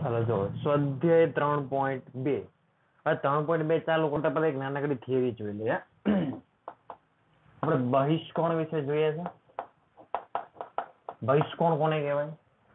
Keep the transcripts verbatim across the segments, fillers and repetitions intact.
ચાલો જો સ્વાધ્યાય ત્રણ પોઈન્ટ બે હવે ત્રણ પોઈન્ટ બે ચાલુ કરતા પહેલા એક નાનકડી થિયરી જોઈ લઈએ. આપણે બહિષ્કોણ વિશે જોઈએ છે. બહિષ્કોણ કોને કહેવાય?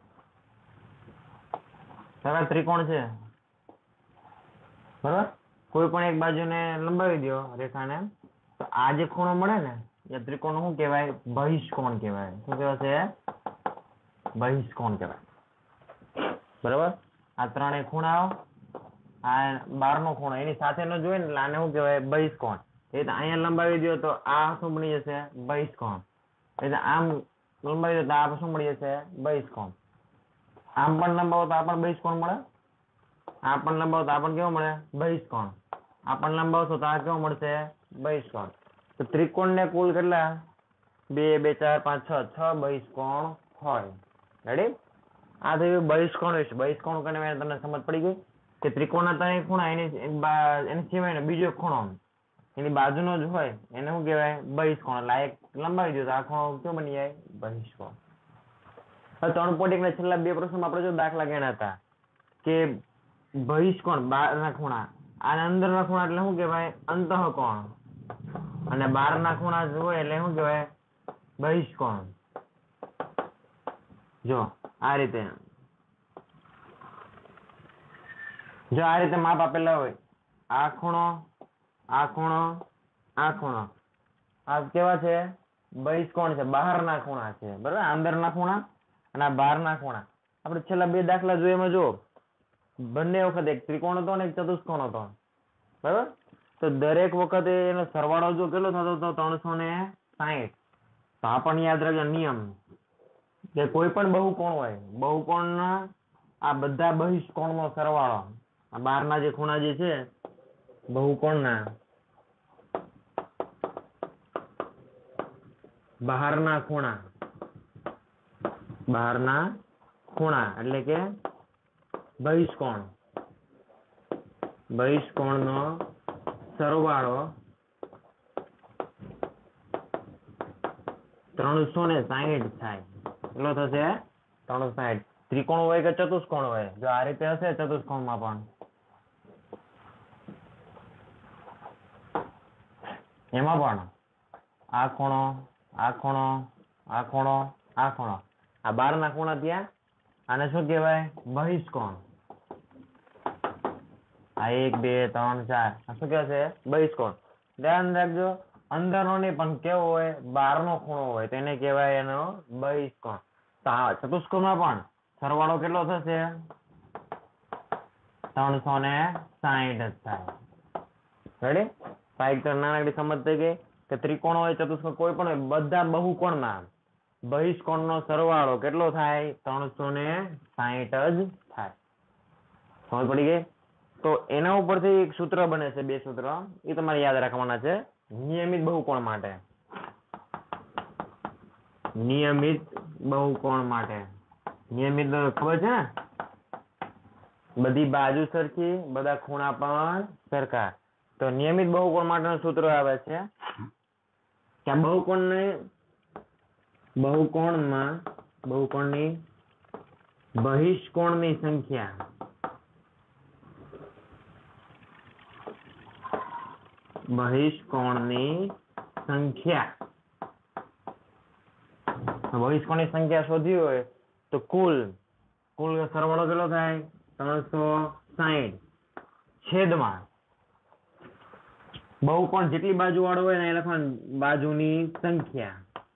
સારા ત્રિકોણ છે બરાબર, કોઈ પણ એક બાજુને લંબાવી દો રેખાને તો આ જે ખૂણો મળે ને એ ત્રિકોણ શું કહેવાય? બહિષ્કોણ કહેવાય. શું કહેવાય? બહિષ્કોણ કહેવાય. બરાબર, આ ત્રણેય ખૂણાઓ, આ બારનો ખૂણો એની સાથેનો જોઈએ ને એટલે આને શું કહેવાય? બહિષ્કોણ. એટલે અહીંયા લંબાવી દો તો આ શું બની જશે? બહિષ્કોણ. એટલે આમ લંબાવી દો તો આ શું મળી જશે? બહિષ્કોણ. આમ પણ લંબાવો તો આ પણ બહિષ્કોણ મળે, આ પણ લંબાવો તો આ પણ કેવો મળે? બહિષ્કોણ. આ પણ લંબાવશો તો આ કેવો મળશે? બહિષ્કોણ. તો ત્રિકોણને કુલ કેટલા? બે બે ચાર પાંચ છ છ બહિષ્કોણ હોય. રેડી? આ થયું બહિષ્કોણ વિશે. બહિષ્કોણ કરીને તમને સમજ પડી ગઈ કે ત્રિકોણના ત્રણેય ખૂણા એની એની સિવાયનો બીજો ખૂણો એની બાજુનો જ હોય એને શું કહેવાય? બહિષ્કોણ. એટલે આ એક લંબાવી દો તો આ ખૂણો કેવો બની જાય? બહિષ્કોણ. હવે ત્રણ પોઈન્ટ એક ના છેલ્લા બે પ્રશ્નમાં આપણે જો દાખલા ગણ્યા હતા કે બહિષ્કોણ બહારના ખૂણા, આના અંદરના ખૂણા એટલે શું કહેવાય? અંતઃકોણ. અને બહારના ખૂણા હોય એટલે શું કહેવાય? બહિષ્કોણ. જો આ રીતે જો આ રીતે માપ આપેલા હોય, આ ખૂણો, આ ખૂણો, આ ખૂણો, આ કેવા છે? બહિષ્કોણ છે, બહારના ખૂણા છે. બરાબર, અંદરના ખૂણા અને આ બહારના ખૂણા. આપણે છેલ્લા બે દાખલા જોઈએ એમાં જો બંને વખત એક ત્રિકોણ હતો અને એક ચતુષ્કોણ હતો. બરાબર, તો દરેક વખતે એનો સરવાળો જો કેટલો થતો હતો? ત્રણસો ને સાહીઠ. તો આ પણ યાદ રાખજો નિયમ કે કોઈ પણ બહુકોણ હોય, બહુકોણના આ બધા બહિષ્કોણનો સરવાળો, આ બહારના જે ખૂણા જે છે બહુકોણના, બહારના ખૂણા, બહારના ખૂણા એટલે કે બહિષ્કોણ, બહિષ્કોણનો સરવાળો ત્રણસો ને સાહીઠ થાય. કેટલો થશે? ત્રણસો સાહીઠ. ત્રિકોણ હોય કે ચતુષ્કોણ હોય, જો આ રીતે હશે ચતુષ્કોણમાં પણ એમાં પણ આ ખૂણો, આ ખૂણો, આ ખૂણો, આ ખૂણો, આ બારના ખૂણા ત્યાં આને શું કહેવાય? બહિષ્કોણ. આ એક બે ત્રણ ચાર આ શું કહેવાય? બહિષ્કોણ. ધ્યાન રાખજો અંદરનો નહીં પણ કેવો હોય? બહારનો ખૂણો હોય તેને કહેવાય એનો બહિષ્કોણ. તો આ ચતુષ્કોણમાં પણ સરવાળો કેટલો થશે? ત્રણસો ને સાહીઠ જ થાય. રેડી? સાઈઠ તો નાનકડી સમજ થઈ ગઈ કે ત્રિકોણ હોય, ચતુષ્કોણ કોઈ પણ હોય, બધા બહુકોણમાં બહિષ્કોણનો સરવાળો કેટલો થાય? ત્રણસો ને સાહીઠ જ થાય. સમજ પડી ગઈ? તો એના ઉપરથી એક સૂત્ર બને છે, બે સૂત્ર એ તમારે યાદ રાખવાના છે નિયમિત બહુકોણ માટે. નિયમિત બહુકોણ માટે નિયમિત ખબર છે ને? બધી બાજુ સરખી, બધા ખૂણા પણ સરખા. તો નિયમિત બહુકોણ માટેનું સૂત્ર આવે છે કે બહુકોણને બહુકોણમાં બહુકોણની બહિષ્કોણની સંખ્યા બહિષ્કોણની સંખ્યા બહિષ્કોણની સંખ્યા શોધવી હોય તો કુલ કુલ સરવાળો કેટલો થાય? ત્રણસો સાહીઠ છેદમાં બહુકોણ જેટલી બાજુ વાળો હોય ને એ લખવાનું બાજુની સંખ્યા.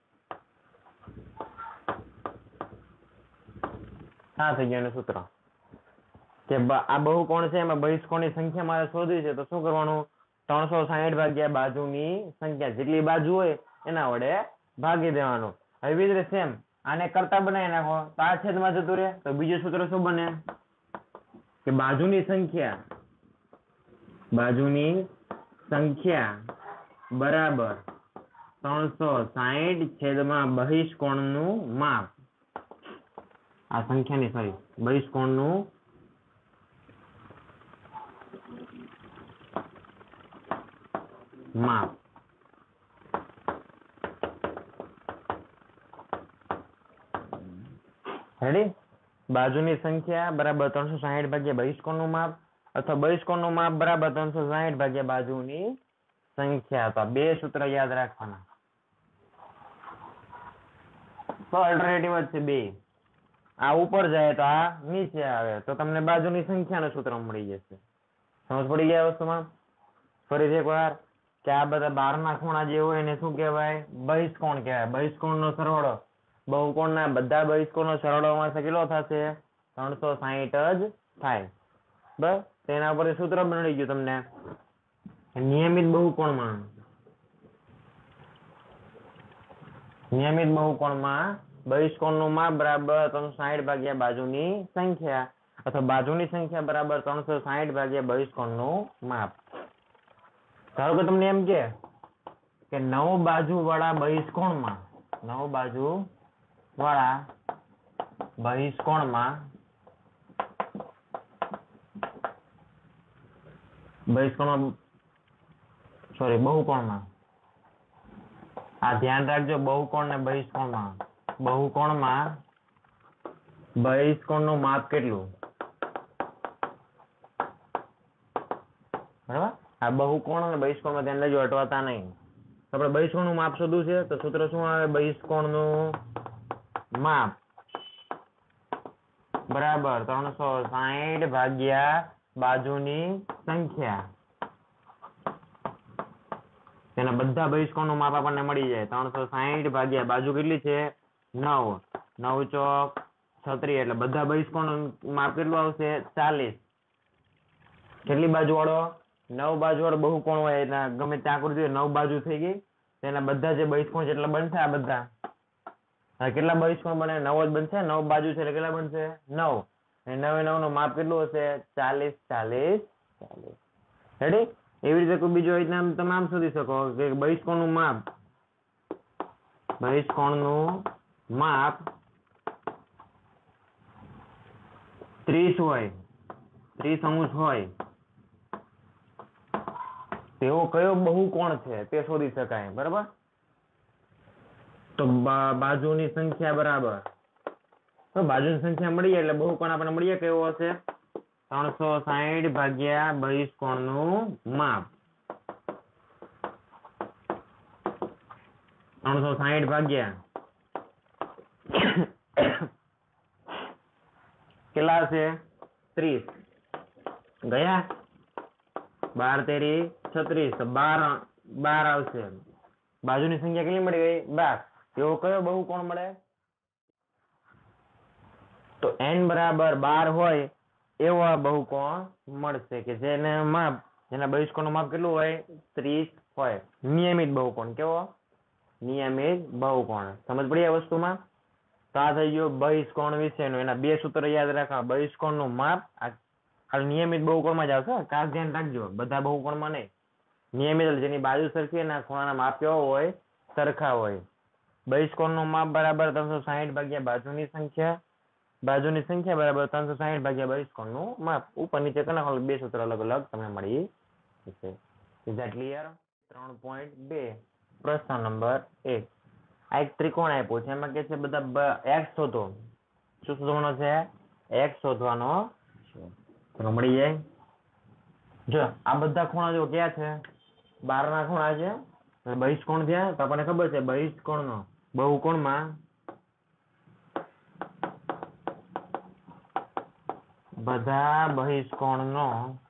આ થઈ ગયું સૂત્ર કે આ બહુકોણ છે એમાં બહિષ્કોણની સંખ્યા મારે શોધવી છે તો શું કરવાનું? ત્રણસો સાહીઠ ભાગ્યા બાજુની સંખ્યા, જેટલી બાજુ હોય એના વડે ભાગી દેવાનું. હવે સેમ આને કરતા બનાવી નાખો તો આ છેદમાં જતું રહે તો બીજું સૂત્ર શું બને? કે બાજુની સંખ્યા બાજુની સંખ્યા બરાબર ત્રણસો સાહીઠ છેદમાં બહિષ્કોણનું માપ. આ સંખ્યાની સોરી બહિષ્કોણનું માપ. રેડી? બાજુની સંખ્યા બરાબર ત્રણસો સાહીઠ ભાગ્યા બહિષ્કોણનું માપ અથવા બહિષ્કોણનું માપ બરાબર ત્રણસો સાહીઠ ભાગ્યા બાજુની સંખ્યા. તો બે સૂત્ર યાદ રાખવાના. તો અલ્ટરનેટિવ જ છે બે. આ ઉપર જાય તો આ નીચે આવે તો તમને બાજુની સંખ્યાનું સૂત્ર મળી જશે. સમજ પડી ગયા વસ્તુમાં? ફરીથી એકવાર કે આ બધા બારના ખૂણા જે હોય એને શું કહેવાય? બહિષ્કોણ કહેવાય. બહિષ્કોણનો સરવાળો બહુકોણના બધા બહિષ્કોણનો સરવાળો કેટલો થશે? ત્રણસો સાહીઠ જ થાય. બસ તેના ઉપર સૂત્ર મળી ગયું તમને. નિયમિત બહુકોણમાં નિયમિત બહુકોણમાં બહિષ્કોણનું માપ બરાબર ત્રણસો સાહીઠ ભાગ્યા બાજુની સંખ્યા અથવા બાજુની સંખ્યા બરાબર ત્રણસો સાહીઠ ભાગ્યા બહિષ્કોણનું માપ. ધારો કે તમને એમ કે કે નવ બાજુ વાળા બહિષ્કોણમાં નવ બાજુ વાળા બહિષ્કોણમાં બહિષ્કોણમાં સોરી બહુકોણમાં આ ધ્યાન રાખજો. બહુકોણ ને બહિષ્કોણમાં બહુકોણમાં બહિષ્કોણનું માપ કેટલું? બરાબર. આ બહુકોણ અને બહિષ્કોણમાં ધ્યાન લેજો, અટવાતા નહીં. આપણે બહિષ્કોણનું માપ શોધવું છે તો સૂત્ર શું આવે? બહિષ્કોણનું માપ બરાબર ત્રણસો સાહીઠ ભાગ્યા બાજુની સંખ્યા. તેના બધા બહિષ્કોણનું માપ આપણને મળી જાય. ત્રણસો સાહીઠ ભાગ્યા બાજુ કેટલી છે? નવ. નવ ચોક છત્રીસ એટલે બધા બહિષ્કોણનું માપ કેટલું આવશે? ચાલીસ. કેટલી બાજુ વાળો? નવ બાજુ વાળો બહુકોણ હોય એટલે ગમે ત્યાં આકૃતિ હોય નવ બાજુ થઈ ગઈ. તેના બધા જે બહિષ્કોણ જેટલા બનશે આ બધા. હવે કેટલા બહિષ્કોણ બને? નવ જ બનશે. નવ બાજુ છે એટલે કેટલા બનશે? નવ. અને નવે નવ નું માપ કેટલું હશે? ચાલીસ ચાલીસ ચાલીસ. રેડી? એવી રીતે કોઈ બીજો હોય તમે આમ શોધી શકો કે બહિષ્કોણનું માપ બહિષ્કોણનું માપ ત્રીસ હોય ત્રીસ અંશ હોય તેવો કયો બહુકોણ છે તે શોધી શકાય. બરાબર. તો બાજુની સંખ્યા બરાબર તો બાજુની સંખ્યા મળી એટલે બહુકોણ આપણને મળી કેવો હશે? ત્રણસો સાહીઠ ભાગ્યા બહિષ્કોણનું માપ. ત્રણસો સાહીઠ ભાગ્યા કેટલા હશે? ત્રીસ. ગયા બાર તેરી છત્રીસ તો બાર બાર આવશે. બાજુની સંખ્યા કેટલી મળી ગઈ? બાર. એવો કયો બહુકોણ મળે? તો n બરાબર બાર હોય એવો બહુકોણ મળશે કે જેને માપ જેના બહિષ્કોણનું માપ કેટલું હોય? ત્રીસ હોય. નિયમિત બહુકોણ. કેવો? નિયમિત બહુકોણ. સમજ પડી આ વસ્તુમાં? તો આ થઈ ગયો બહિષ્કોણ વિશેનું. એના બે સૂત્ર યાદ રાખવા. બહિષ્કોણનું માપ આ નિયમિત બહુકોણમાં જ આવશે. ખાસ ધ્યાન રાખજો. બધા બહુકોણમાં નહીં. નિયમિત જેની બાજુ સરખી એના ખૂણાના માપ કેવો હોય? સરખા હોય. બહિષ્કોણનું માપ બરાબર ત્રણસો સાહીઠ ભાગ્યા બાજુની સંખ્યા. બાજુની સંખ્યા બરાબર ત્રણસો સાહીઠ ભાગ્યા બહિષ્કોણનું માપ. ઉપર નીચે કરી નાખો. બે સૂત્ર અલગ અલગ તમને મળી જશે. Is that clear? ત્રણ પોઈન્ટ બે પ્રશ્ન નંબર એક. આ એક ત્રિકોણ આપ્યો છે. એમાં કે છે બધા એક્સ શોધો. શું શોધવાનો છે? એક્સ શોધવાનો છે. તો મળી જાય. જો આ બધા ખૂણા જો ક્યાં છે? બાર ના ખૂણા છે. બહિષ્કોણ છે તો આપણને ખબર છે બહિષ્કોણનો બહુકોણમાં બધા બહિષ્કોણનો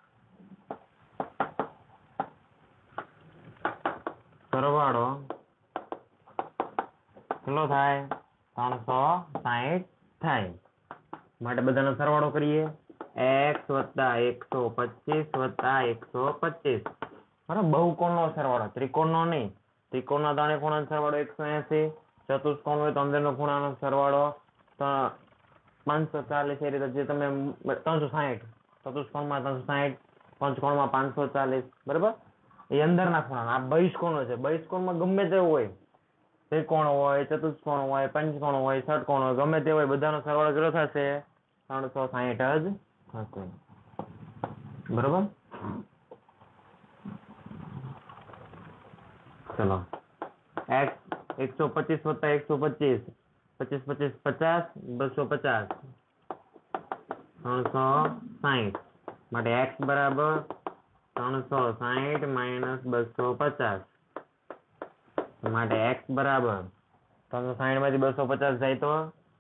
સરવાળો કેટલો થાય? ત્રણસો સાહીઠ થાય. માટે બધાનો સરવાળો કરીએ. એક્સ વત્તા એકસો પચીસ વત્તા એકસો પચીસ. બરાબર. બહુકોણનો સરવાળો, ત્રિકોણનો નહીં. ત્રિકોણના ત્રણે ખૂણાનો સરવાળો એકસો એસી. ચતુષ્કોણ હોય તો અંદરનો ખૂણાનો સરવાળો પાંચસો ચાલીસ. એ રીતે જે તમે ત્રણસો સાહીઠ ચતુષ્કોણમાં ત્રણસો સાહીઠ પંચકોણમાં પાંચસો ચાલીસ. બરાબર. એ અંદરના ખૂણા. આ બહિષ્કોણો છે. બહિષ્કોણમાં ગમે તે હોય, ત્રિકોણ હોય, ચતુષ્કોણ હોય, પંચકોણ હોય, ષટકોણ હોય, ગમે તે હોય, બધાનો સરવાળો કેટલો થશે? ત્રણસો સાહીઠ જ થશે. બરોબર. ચલો એક્સ એકસો પચીસ વત્તા એકસો પચીસ. પચીસ પચીસ પચાસ. બસો પચાસ. ત્રણસો સાહીઠ માટે x બરાબર ત્રણસો સાહીઠ માઇનસ બસો પચાસ માટે x બરાબર ત્રણસો સાહીઠ માંથી બસો પચાસ જાય તો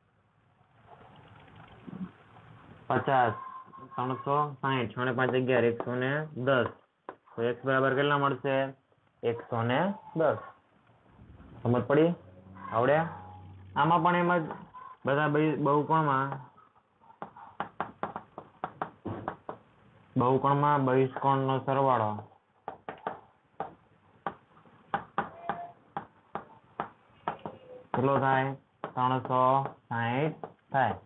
પચાસ ત્રણસો સાહીઠ છ ને પાંચ અગિયાર એકસો ને દસ તો x બરાબર કેટલા મળશે એકસો ને દસ સમજ પડી આવડે આમાં પણ એમ જ બધા બહુકોણમાં બહુકોણમાં બહિષ્કોણનો સરવાળો કેટલો થાય ત્રણસો સાહીઠ થાય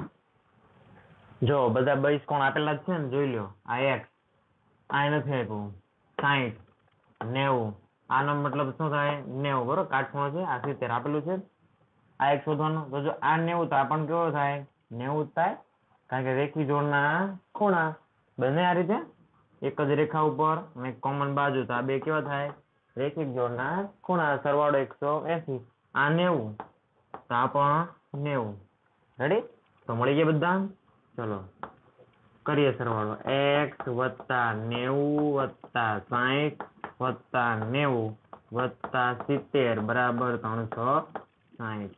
જો બધા બહિષ્કોણ આપેલા જ છે ને જોઈ લો આ x આ નથી આપ્યું સાહીઠ નેવું આનો મતલબ શું થાય નેવું બરોબર કાટખૂણો છે આ સિત્તેર આપેલું છે આ એક શોધવાનું તો જો આ નેવું તો આ પણ કેવો થાય નેવું જ થાય કારણ કે રેખી જોડના ખૂણા બંને આ રીતે એક જ રેખા ઉપર અને કોમન બાજુ તો આ બે કેવા થાય રેખિક જોડના ખૂણા સરવાળો એકસો એસી આ નેવું તો આ પણ નેવું રેડી તો મળી ગયા બધા ચલો કરીએ સરવાળો x વત્તા નેવું વત્તા સાહીઠ વત્તા નેવું વત્તા સિત્તેર બરાબર ત્રણસો સાહીઠ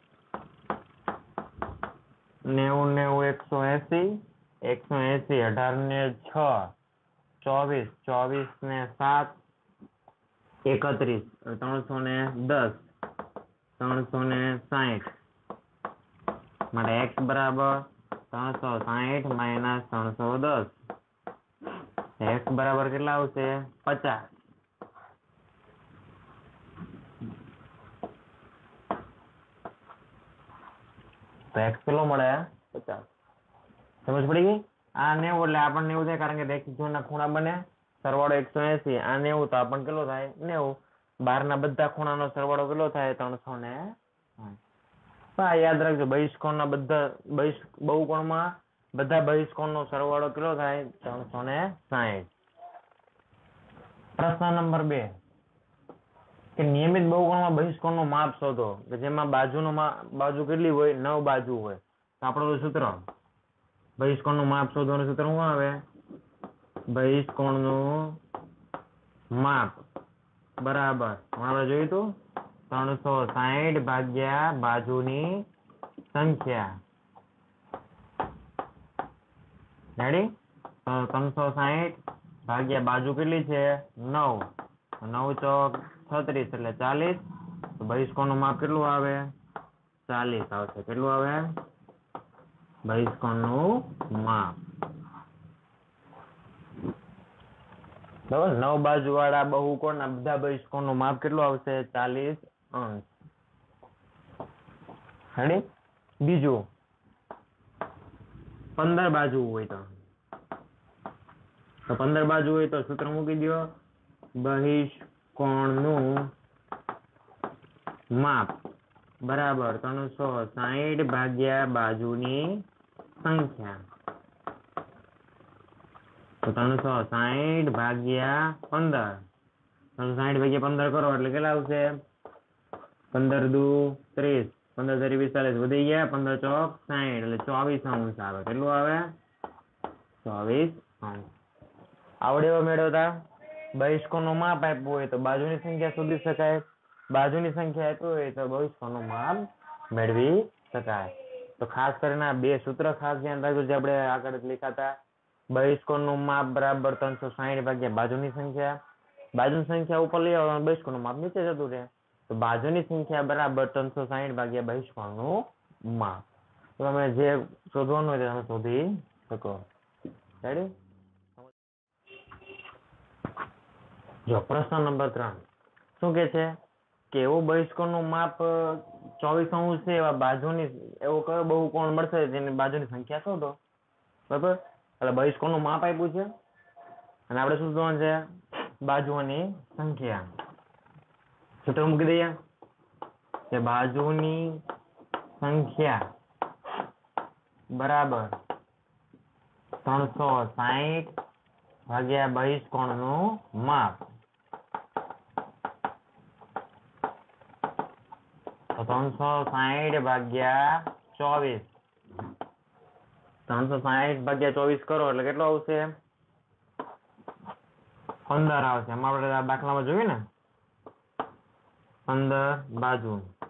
નેવું નેવું એકસો એસી એકસો એસી અઢાર ને છ ચોવીસ ચોવીસ ને સાત એકત્રીસ ત્રણસો ને દસ ત્રણસો ને સાહીઠ માટે x બરાબર ત્રણસો સાહીઠ માઇનસ ત્રણસો દસ x બરાબર કેટલા આવશે પચાસ તો x કેટલો મળે પચાસ સમજ પડી ગઈ આ નેવું એટલે આપણને નેવું થાય કારણ કે રેખિક જોડના ખૂણા બને સરવાળો એકસો એસી આ નેવું તો આપણને કેટલો થાય નેવું બહારના બધા ખૂણાનો સરવાળો કેટલો થાય ત્રણસો ને હા યાદ રાખજો બહિષ્કોણના બધા બહિષ్ બહુકોણમાં બધા બહિષ્કોણનો સરવાળો કેટલો થાય ત્રણસો ને સાહીઠ પ્રશ્ન નંબર બે કે નિયમિત બહુકોણમાં બહિષ્કોણનું માપ શોધો કે જેમાં બાજુનો બાજુ કેટલી હોય નવ બાજુ હોય તો આપણું સૂત્ર બહિષ્કોણનું માપ શોધવાનું સૂત્ર શું આવે બહિષ્કોણનું માપ બરાબર આપણે જોયું હતું ત્રણસો સાહીઠ ભાગ્યા બાજુની સંખ્યા રેડી તો ત્રણસો સાહીઠ ભાગ્યા બાજુ કેટલી છે નવ નવ ચોક છત્રીસ એટલે ચાલીસ તો બહિષ્કોણનું માપ કેટલું આવે ચાલીસ આવશે કેટલું આવે બહિષ્કોણનું માપ બરાબર નવ બાજુ વાળા બહુકોણના બધા બહિષ્કોણનું માપ કેટલું આવશે ચાલીસ અંશ રેડી બીજું પંદર બાજુ હોય તો તો પંદર બાજુ હોય તો સૂત્ર મૂકી દો બહિષ્કોણનું માપ બરાબર ત્રણસો સાહીઠ ભાગ્યા બાજુની સંખ્યા તો ત્રણસો સાહીઠ ભાગ્યા પંદર ત્રણસો સાહીઠ ભાગ્યા પંદર કરો એટલે કેટલા આવશે પંદર દુ ત્રીસ પંદર તરી પિસ્તાલીસ વધી ગયા પંદર ચોક સાહીઠ એટલે ચોવીસ અંશ આવે કેટલું આવે ચોવીસ અંશ આવડે મેળવતા બહિષ્કોણનું માપ આપ્યું હોય તો બાજુની સંખ્યા શોધી શકાય બાજુની સંખ્યા આપ્યું હોય તો બહિષ્કોણનું માપ મેળવી શકાય તો ખાસ કરીને બે સૂત્ર ખાસ ધ્યાન રાખજો જે આપણે આગળ લીખાતા બહિષ્કોણનું માપ બરાબર ત્રણસો સાહીઠ ભાગ્યા બાજુની સંખ્યા બાજુની સંખ્યા ઉપર લઈ આવવાનું બહિષ્કોણનું માપ નીચે જતું રહે તો બાજુની સંખ્યા બરાબર ત્રણસો સાહીઠ ભાગ્યા બહિષ્કોણનું માપ તો તમે જે શોધવાનું હોય તે તમે શોધી શકો રેડી જો પ્રશ્ન નંબર ત્રણ શું કે છે કે એવું બહિષ્કોણનું માપ ચોવીસ અંશ છે એવા બાજુની એવો કયો બહુકોણ મળશે જેની બાજુની સંખ્યા શોધો બરાબર એટલે બહિષ્કોણનું માપ આપ્યું છે અને આપણે શું શોધવાનું છે બાજુઓની સંખ્યા સૂત્ર મૂકી દઈએ કે બાજુની સંખ્યા બરાબર ત્રણસો સાહીઠ ભાગ્યા બહિષ્કોણનું માપ તો ત્રણસો સાહીઠ ભાગ્યા ચોવીસ ત્રણસો સાહીઠ ભાગ્યા ચોવીસ કરો એટલે કેટલો આવશે? પંદર આવશે. એમાં આપણે આ દાખલામાં જોયું ને પંદર બાજુ.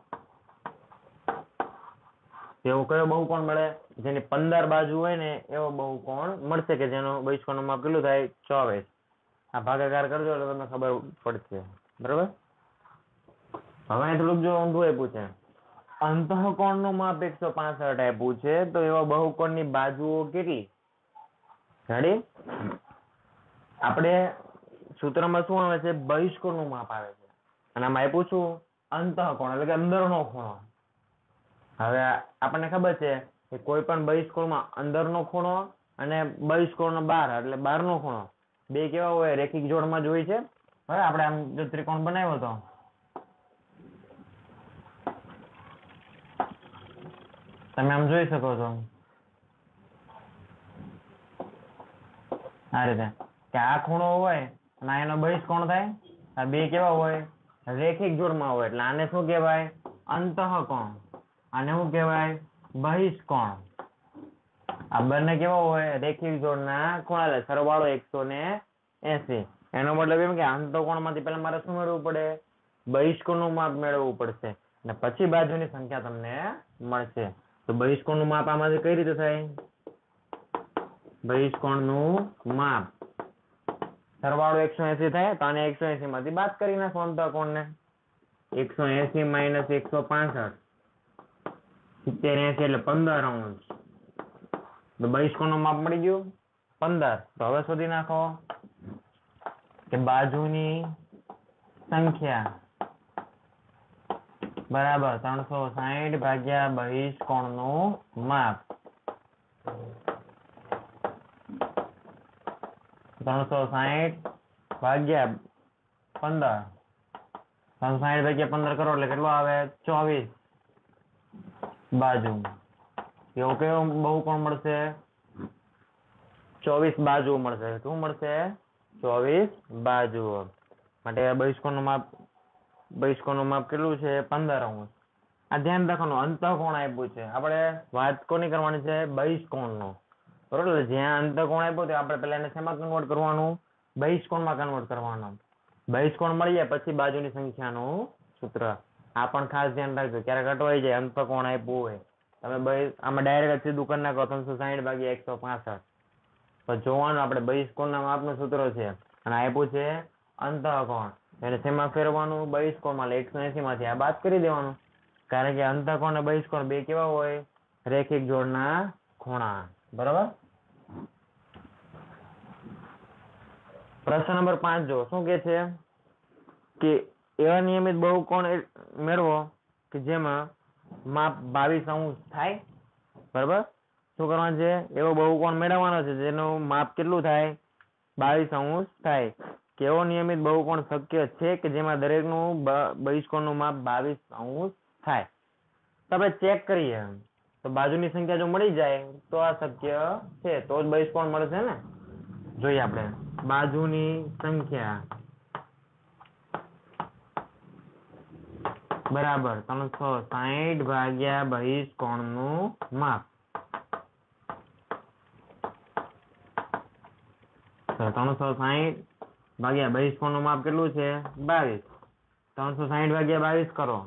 એવો કયો બહુકોણ મળે જેની પંદર બાજુ હોય ને એવો બહુકોણ મળશે કે જેનો બહિષ્કોણનું માપ કેટલું થાય? ચોવીસ. આ ભાગાકાર કરજો એટલે તમને ખબર પડશે. બરાબર. હવે થોડુંક જો ઊંધું આપ્યું છે, અંતઃકોણનું માપ એકસો પાસઠ આપ્યું છે, તો એવા બહુકોણની બાજુઓ કેટલી? રેડી? આપણે સૂત્રમાં શું આવે છે? બહિષ્કોણનું માપ આવે છે, અને આમાં આપ્યું છું અંતઃકોણ એટલે કે અંદરનો ખૂણો. હવે આપણને ખબર છે કે કોઈ પણ બહિષ્કોણમાં અંદરનો ખૂણો અને બહિષ્કોણનો બહાર એટલે બહારનો ખૂણો બે કેવા હોય? રેખિક જોડમાં જ હોય છે. હવે આપણે આમ જો ત્રિકોણ બનાવ્યો તો તમે આમ જોઈ શકો છો આ રીતે કે આ ખૂણો હોય અને એનો બહિષ્કોણ થાય. આ બે કેવા હોય? રેખિક જોડમાં હોય. એટલે આને શું કહેવાય? અંતઃકોણ. આને શું કહેવાય? બહિષ્કોણ. આ બંને કેવા હોય? રેખિક જોડના ખૂણા લે સરવાળો એકસો ને એસી. એનો મતલબ એમ કે અંતઃકોણમાંથી પહેલા મારે શું મેળવવું પડે? બહિષ્કોણનું માપ મેળવવું પડશે અને પછી બાજુની સંખ્યા તમને મળશે. તો બહિષ્કોણનું માપ આમાંથી કઈ રીતે થાય? બહિષ્કોણનું માપ સરવાળો એકસો એસી થાય તો આને એકસો એસી માંથી બાદ કરી નાખો અંતઃકોણને. એકસો એસી માઇનસ એકસો પાસઠ સિત્તેર એસી એટલે પંદર અંશ. તો બહિષ્કોણનું માપ મળી ગયું પંદર. તો હવે શોધી નાખો કે બાજુની સંખ્યા બરાબર ત્રણસો સાહીઠ ભાગ્યા બહિષ્કોણનું માપ. ત્રણસો સાહીઠ ભાગ્યા પંદર. ત્રણસો સાહીઠ ભાગ્યા પંદર કરો એટલે કેટલો આવે? ચોવીસ બાજુ. એવો કયો બહુકોણ મળશે? ચોવીસ બાજુ મળશે. શું મળશે? ચોવીસ બાજુઓ. માટે બહિષ્કોણનું માપ બહિષ્કોણનું માપ કેટલું છે? પંદર અંશ. આ ધ્યાન રાખવાનું, અંતઃકોણ આપ્યું છે. આપણે વાત કોની કરવાની છે? બહિષ્કોણનો. બરોબર. જ્યાં અંતઃકોણ આપ્યું તો આપણે પહેલા એને શેમાં કન્વર્ટ કરવાનું? બહિષ્કોણમાં કન્વર્ટ કરવાનું. બહિષ્કોણ મળી જાય પછી બાજુની સંખ્યાનું સૂત્ર. આ પણ ખાસ ધ્યાન રાખજો, ક્યારેક અટવાઈ જાય અંતઃકોણ આપ્યું હોય. તમે બહિ આમાં ડાયરેક્ટ સીધું કરી નાખો ત્રણસો સાહીઠ ભાગ્યા એકસો પાસઠ. તો જોવાનું આપણે બહિષ્કોણના માપનું સૂત્ર છે અને આપ્યું છે અંતઃકોણ. એને શેમાં ફેરવાનું? બહિષ્કોણમાં. એટલે એકસો એસી માંથી આ બાદ કરી દેવાનું, કારણ કે અંતઃકોણ અને બહિષ્કોણ બે કેવા હોય? રેખિક જોડના ખૂણા. બરાબર. પ્રશ્ન નંબર પાંચ જો શું કે છે કે એવા નિયમિત બહુકોણ મેળવો કે જેમાં માપ બાવીસ અંશ થાય. બરાબર. શું કરવાનું છે? એવો બહુકોણ મેળવવાનો છે જેનું માપ કેટલું થાય? બાવીસ અંશ થાય. કેવો નિયમિત બહુકોણ શક્ય છે કે જેમાં દરેકનું બહિષ્કોણનું માપ બાવીસ અંશ થાય? તો આપણે ચેક કરીએ તો બાજુની સંખ્યા જો મળી જાય તો આ શક્ય છે, તો જ બહિષ્કોણ મળશે ને. જોઈએ આપણે બાજુની સંખ્યા બરાબર ત્રણસો સાહીઠ ભાગ્યા બહિષ્કોણનું માપ. ત્રણસો સાહીઠ ભાગ્યા બહિષ્કોણનું માપ કેટલું છે? બાવીસ. ત્રણસો સાહીઠ ભાગ્યા બાવીસ કરો.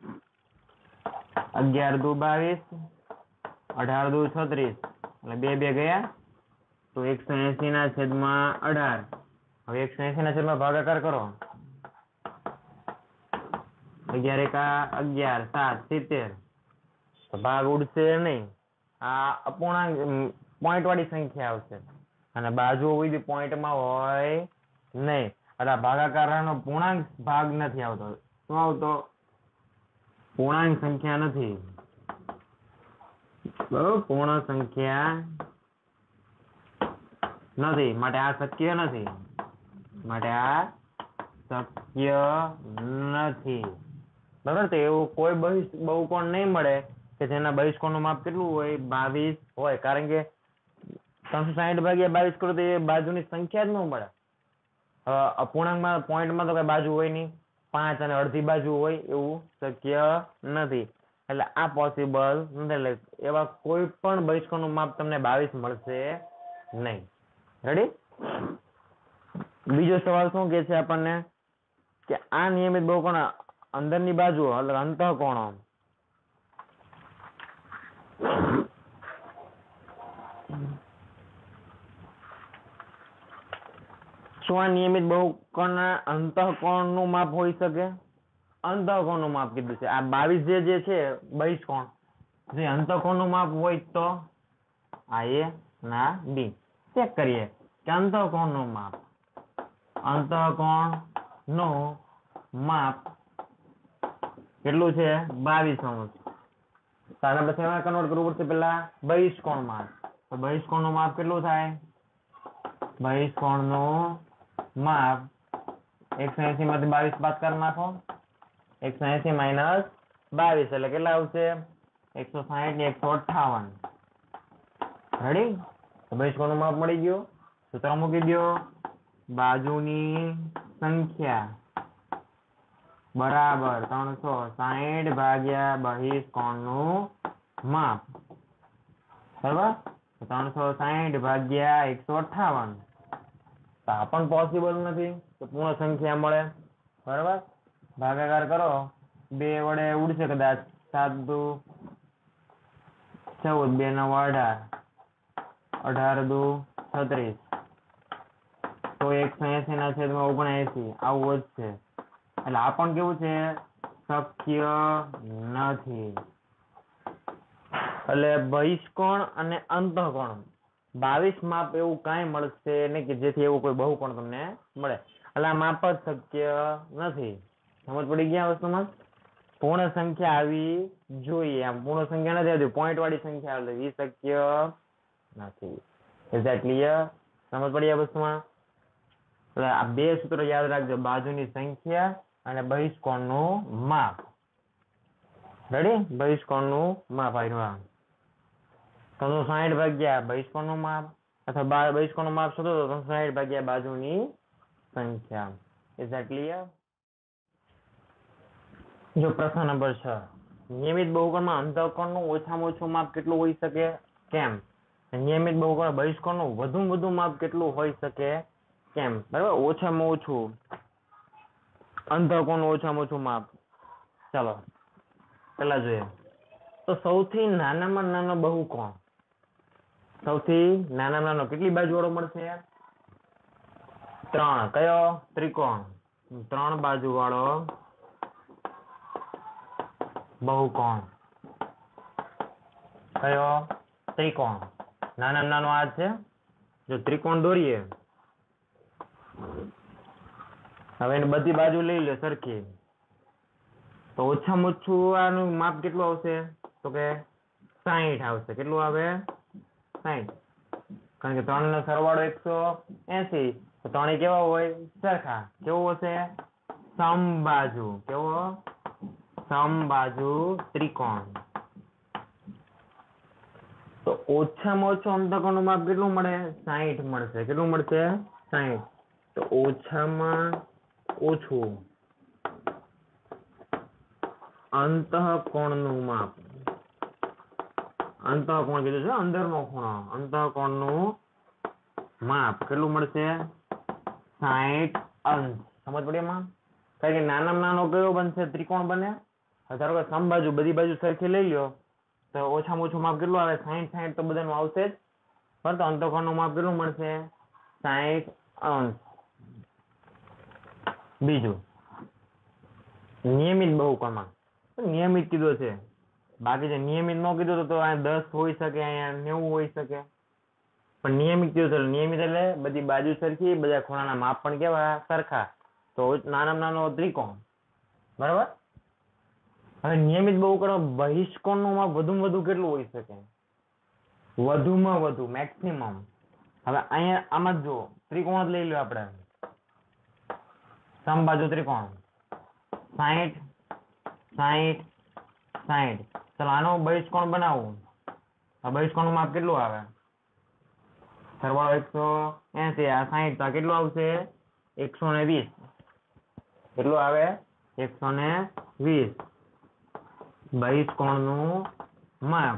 અગિયાર દુ બાવીસ, અઢાર દુ છત્રીસ એટલે બે બે ગયા તો એકસો એસી ના છેદમાં અઢાર. હવે એકસો એસી ના છેદમાં ભાગાકાર કરો. અગિયાર એકા અગિયાર, સાત સિત્તેર. તો ભાગ ઉડશે નહીં. આ અપૂર્ણાંક પોઈન્ટ વાળી સંખ્યા આવશે અને બાજુ કોઈ બી પોઈન્ટમાં હોય નહીં. એટલે ભાગાકારનો પૂર્ણાંક ભાગ નથી આવતો. શું આવતો? પૂર્ણાંક સંખ્યા નથી. બરોબર. પૂર્ણ સંખ્યા નથી, માટે આ શક્ય નથી. માટે આ શક્ય નથી. બરાબર. તો એવું કોઈ બહુકોણ નહીં મળે કે જેના બહિષ્કોણનું માપ કેટલું હોય? બાવીસ હોય. કારણ કે ત્રણસો સાહીઠ ભાગ્યા બાવીસ કરો તો એ બાજુની સંખ્યા જ ન મળે. અપૂર્ણાંકમાં પોઈન્ટમાં તો કઈ બાજુ હોય નહીં. પાંચ અને અડધી બાજુ હોય એવું શક્ય નથી. એટલે આ પોસિબલ નથી. એટલે એવા કોઈ પણ બહિષ્કોણનું માપ તમને બાવીસ મળશે નહીં. રેડી? બીજો સવાલ શું કે છે આપણને કે આ નિયમિત બહુકોણ અંદરની બાજુ એટલે અંતઃકોણ શું આ નિયમિત બહુકોણના અંતઃકોણનું માપ હોઈ શકે? અંતઃકોણનું માપ કીધું છે. આ બાવીસ જે જે છે બહિષ્કોણ જે અંતઃકોણનું માપ હોય તો આ એ ના બી ચેક કરીએ કે અંતઃકોણનું માપ અંતઃકોણનું માપ કેટલું છે? બાવીસ અંશ. તારા પછી એમાં કન્વર્ટ કરવું પડશે પેલા બહિષ્કોણમાં. તો બહિષ્કોણનું માપ કેટલું થાય? બહિષ્કોણનું માપ એકસો એસી માંથી બાવીસ બાદ કરી નાખો. એકસો એસી માઇનસ બાવીસ એટલે કેટલા આવશે? એકસો સાહીઠ ને એકસો અઠ્ઠાવન. રેડી? તો બહિષ્કોણનું માપ મળી ગયું. સૂત્ર મૂકી દો. બાજુની સંખ્યા બરાબર ત્રણસો સાહીઠ ભાગ્યા બહિષ્કોણનું માપ. બરાબર? ત્રણસો સાહીઠ ભાગ્યા એકસો અઠ્ઠાવન. તો આ પણ પોસિબલ નથી. તો પૂર્ણ સંખ્યા મળે. બરાબર? ભાગાકાર કરો. બે વડે ઉડશે કદાચ. સાત દુ ચૌદ, બે નવ અઢાર, અઢાર દુ છત્રીસ. તો એકસો એસી ના છેદમાં ઓગણએસી આવું વધશે. એટલે આ પણ કેવું છે? શક્ય નથી. એટલે બહિષ્કોણ અને અંતઃકોણ બાવીસ માપ એવું કાંઈ મળશે નહીં કે જેથી એવું કોઈ બહુકોણ તમને મળે. એટલે આ માપ જ શક્ય નથી. સમજ પડી ગયા વસ્તુમાં? પૂર્ણ સંખ્યા આવી જોઈએ. આમ પૂર્ણ સંખ્યા નથી આવતી, પોઈન્ટ વાળી સંખ્યા આવે એ શક્ય નથી. Is that clear? સમજ પડી આ વસ્તુમાં? એટલે આ બે સૂત્રો યાદ રાખજો. બાજુની સંખ્યા અને બહિષ્કોણનું માપ. રેડી? બહિષ્કોણનું માપ આવ્યું. ત્રણસો સાહીઠ ભાગ્યા બહિષ્કોણનું માપ અથવા બહિષ્કોણનું માપ શોધો તો ત્રણસો સાહીઠ ભાગ્યા બાજુની સંખ્યા. Is that clear? જો પ્રશ્ન નંબર છ. નિયમિત બહુકોણમાં અંતઃકોણનું ઓછામાં ઓછું માપ કેટલું હોઈ શકે? કેમ? નિયમિત બહુકોણ બહિષ્કોણનું વધુમાં વધુ માપ કેટલું હોઈ શકે? કેમ? બરાબર? ઓછામાં ઓછું અંતઃકોણનું ઓછામાં ઓછું માપ. ચાલો પેલા જોઈએ. તો સૌથી નાનામાં નાનો બહુકોણ સૌથી નાનામાં નાનો કેટલી બાજુ વાળો મળશે? ત્રણ. કયો? ત્રિકોણ. ત્રણ બાજુ વાળો બહુકોણ કયો? ત્રિકોણ. નાનામાં નાનો આ છે. જો ત્રિકોણ દોરીએ હવે એને બધી બાજુ લઈ લે સરખી તો ઓછામાં ઓછું આનું માપ કેટલું આવશે? તો કે સાહીઠ આવશે. કેટલું આવે? સાહીઠ. કારણ કે ત્રણ નો સરવાળો એકસો એસી. તો ત્રણે કેવા હોય? સરખા. કેવું હશે? સમબાજુ. કેવો? સમબાજુ ત્રિકોણ. તો ઓછામાં ઓછું અંતઃકોણનું માપ કેટલું મળે? સાહીઠ મળશે. કેટલું મળશે? સાહીઠ. તો ઓછામાં ઓછું અંતઃકોણનું માપ. અંતઃકોણ કીધું છે, અંદરનો ખૂણો. અંતઃકોણનું માપ કેટલું મળશે? સાહીઠ અંશ. સમજ પડી એમાં? કારણ કે નાનામાં નાનો કયો બનશે? ત્રિકોણ બને. ધારો કે સમબાજુ બધી બાજુ સરખી લઈ લ્યો તો ઓછામાં ઓછું માપ કેટલું આવે? સાહીઠ સાહીઠ તો બધાનું આવશે જ. પરંતુ અંતઃકોણનું માપ કેટલું મળશે? સાહીઠ અંશ. બીજું નિયમિત બહુકોણમાં નિયમિત કીધું છે. બાકી જે નિયમિત ન કીધું તો અહીંયા દસ હોઈ શકે, અહીંયા નેવું હોઈ શકે. પણ નિયમિત કીધું એટલે નિયમિત એટલે બધી બાજુ સરખી, બધા ખૂણાના માપ પણ કેવા? સરખા. તો નાનામાં નાનો ત્રિકોણ. બરાબર? હવે નિયમિત બહુકોણ બહિષ્કોણનું માપ વધુમાં વધુ કેટલું હોઈ શકે? વધુમાં વધુ મેક્સિમમ. હવે અહીંયા આમાં જો ત્રિકોણ જ લઈ લો આપણે. સમબાજુ ત્રિકોણ સાહીઠ સાહીઠ સાહીઠ. ચલો આનો બહિષ્કોણ બનાવવું. આ બહિષ્કોણનું માપ કેટલું આવે? સરવાળો એકસો એસી. આ સાહીઠ તો કેટલું આવશે? એકસો ને વીસ. કેટલું આવે? એકસો ને વીસ. બહિષ્કોણનું માપ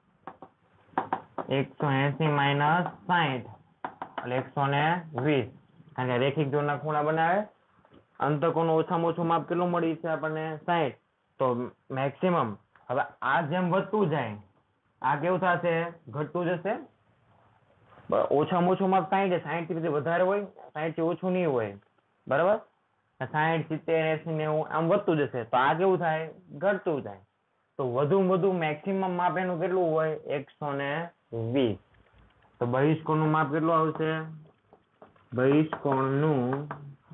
એકસો એસી માઇનસ સાઈઠ એટલે એકસો ને વીસ. કારણ કે રેખિક જોડના ખૂણા બનાવે. અંતકોણનું ઓછામાં ઓછું માપ કેટલું મળી છે આપણને? સાઈઠ. તો મેક્સિમમ હવે આ જેમ વધતું જાય આ કેવું થશે? ઘટતું જશે. ઓછામાં ઓછું માપ સાઈઠ સાઈઠ થી વધારે હોય, સાઈઠ થી ઓછું નહીં હોય. બરાબર? સાઈઠ સિત્તેર એસી નેવું આમ વધતું જશે. તો આ કેવું થાય? ઘટતું જાય. તો વધુ વધુ મેક્સિમમ માપ એનું કેટલું હોય? એકસો ને વીસ. તો બહિષ્કોણનું માપ કેટલું આવશે? બહિષ્કોણનું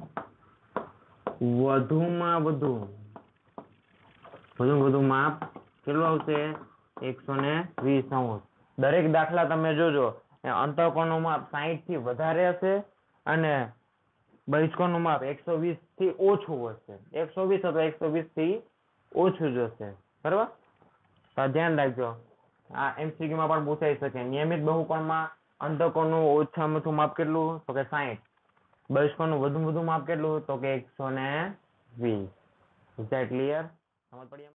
વધુમાં વધુ વધુ વધુ માપ કેટલું આવશે? એકસો ને વીસ અંશ. દરેક દાખલા તમે જોજો અંતઃકોણનું માપ સાઈઠ થી વધારે હશે અને બહિષ્કોણનું માપ એકસો વીસ થી ઓછું હશે. એકસો વીસ અથવા એકસો વીસ થી ઓછું જ હશે. બરાબર? તો ધ્યાન રાખજો. આ એમસીક્યુ માં પણ પૂછાઈ શકે. નિયમિત બહુકોણમાં અંતઃકોણનું ઓછામાં ઓછું માપ કેટલું? તો કે સાઈઠ. બહિષ્કોણનું વધુ વધુ માપ કેટલું? તો કે એકસો ને વીસ. Is that clear? સમજ પડી?